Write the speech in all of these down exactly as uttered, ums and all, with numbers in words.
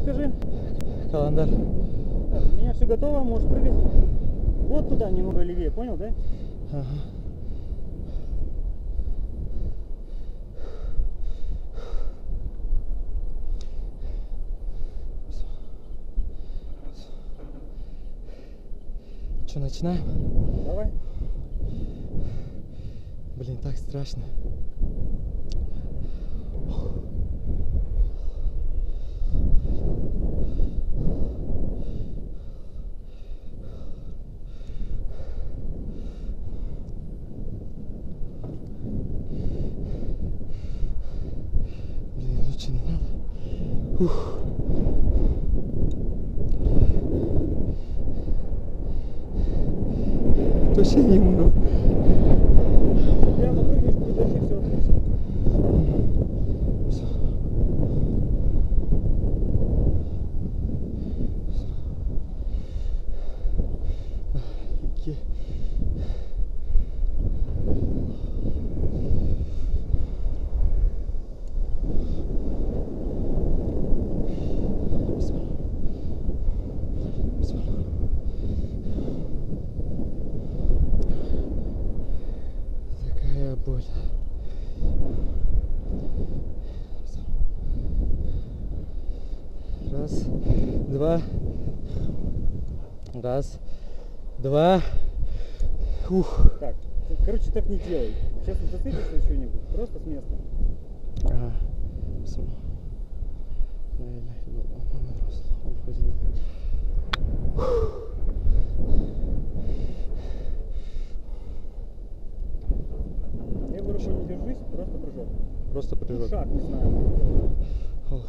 скажи. Календарь. Так, у меня все готово, можешь прыгать. Вот туда, немного левее, понял, да? Ага. Что, начинаем? Давай. Блин, так страшно. Блин, лучше не надо. Ух. Точно не умру. Прямо прыгнешь, придашь, все отлично. Окей. Такая боль. Раз, два. Раз, два. Ух. Так, короче, так не делай. Сейчас не зацепишься за что-нибудь, просто с места. Ага. Левой рукой не держись, просто прыжок. Просто Ну, прыжок. шаг, не знаю. Ох.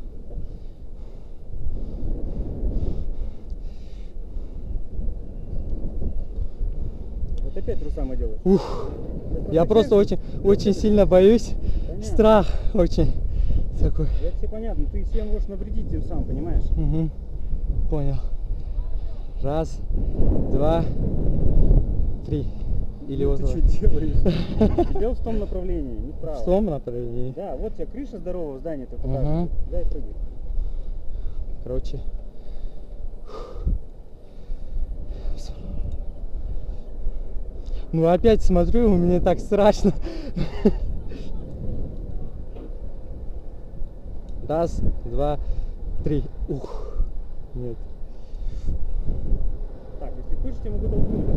Вот опять то же самое делаешь. Ух. Это Я просто очень, очень сильно боюсь. Понятно. Страх очень такой. Это все понятно, ты всем можешь навредить тем самым, понимаешь? Угу. Понял. Раз, два, три. Или Ну, вот ты так. что делаешь? Делай в том направлении, не вправо. В том направлении. Да, вот у тебя крыша здорового здания, ты туда, Ага. туда и прыгай. Короче. Ну опять смотрю, у меня так страшно. Раз, два, три. Ух. Нет. Так, если хочешь, я могу толкнуть.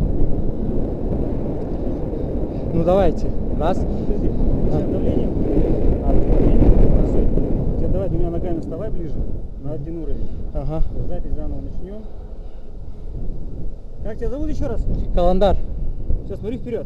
Ну давайте. Раз. Подожди, сейчас давление. А, давление. Все. Теперь давай двумя ногами вставай ближе. На один уровень. Ага. Запись заново начнем. Как тебя зовут еще раз? Календарь. Сейчас смотри вперед.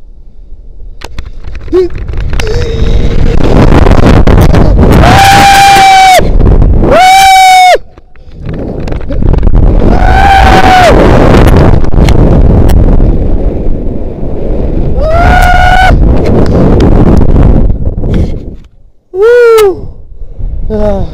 Ah.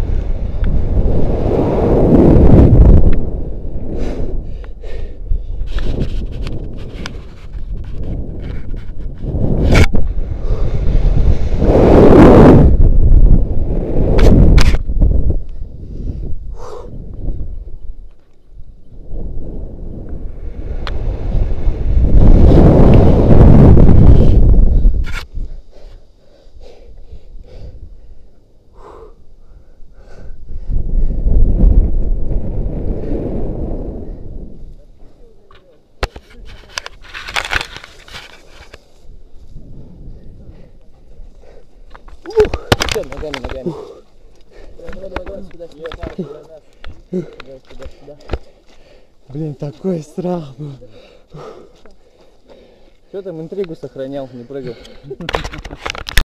Ногами, ногами. Давай, давай, давай, сюда, сюда, сюда, сюда. Блин, такой страх был. Что там интригу сохранял, не прыгал?